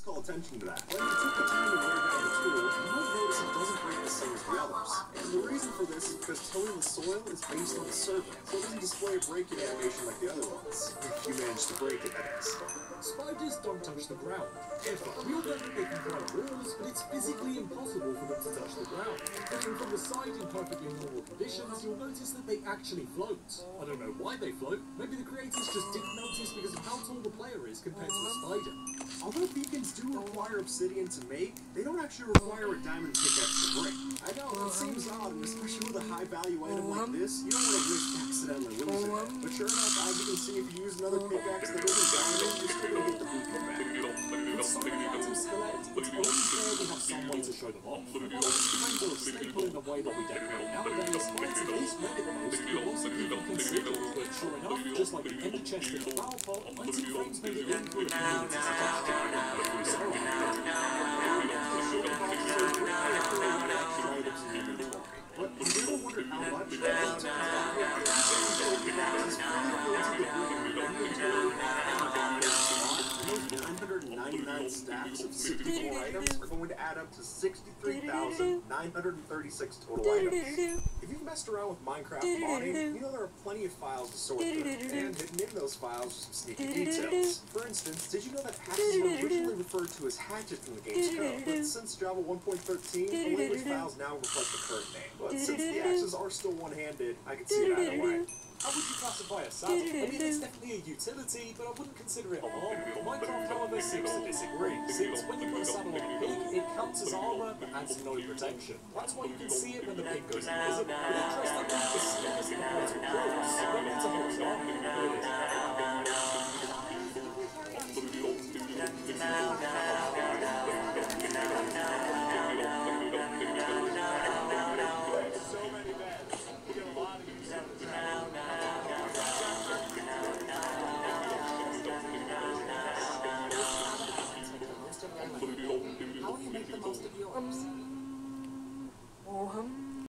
Let's call attention to that. When you take the time to wear down the tool, you might notice it doesn't break the same as the others. And the reason for this is because tilling the soil is based on the survey, so it doesn't display a breaking animation like the other ones. If you manage to break it, that is. Spiders don't touch the ground. Ever. We all know that they can climb walls, but it's physically impossible for them to touch the ground. Looking from the side in perfectly normal conditions, you'll notice that they actually float. I don't know why they float. Maybe the creators just didn't notice because of how tall the player is compared to a spider. Although beacons do require obsidian to make, they don't actually require a diamond pickaxe to break. I know, it seems odd, and especially with a high-value item like this, you don't want to risk accidentally losing it. But sure enough, as you can see, if you use another pickaxe that isn't diamond, you're still going to get the beacon back. With so many items to collect, it's only fair we have some way to show them off. Well, it's kind of staple in the way that we decorate nowadays, but it's at least made it most, but also even considered. But sure enough, just like the empty chest in the flower pot, 19 frames made it into a community suggestion. But have you ever wondered how much? 999 stacks of 64 items are going to add up to 63,936 total items. If you've messed around with Minecraft modding, you know there are plenty of files to sort through, and hidden in those files are some sneaky details. For instance, did you know that hatches were originally referred to as hatchets in the game's code, but since Java 1.13, the language files now reflect the current name. But since the axes are still one-handed, I can see it either way. How would you classify a saddle? I mean, it's definitely a utility, but I wouldn't consider it armor. Minecraft, however, seems to disagree, since when you put a saddle on a pig, it counts as armor but adds no protection. That's why you can see it when the pig goes invisible. But interestingly, the slickest and most rules, when it's a whole armor, it is.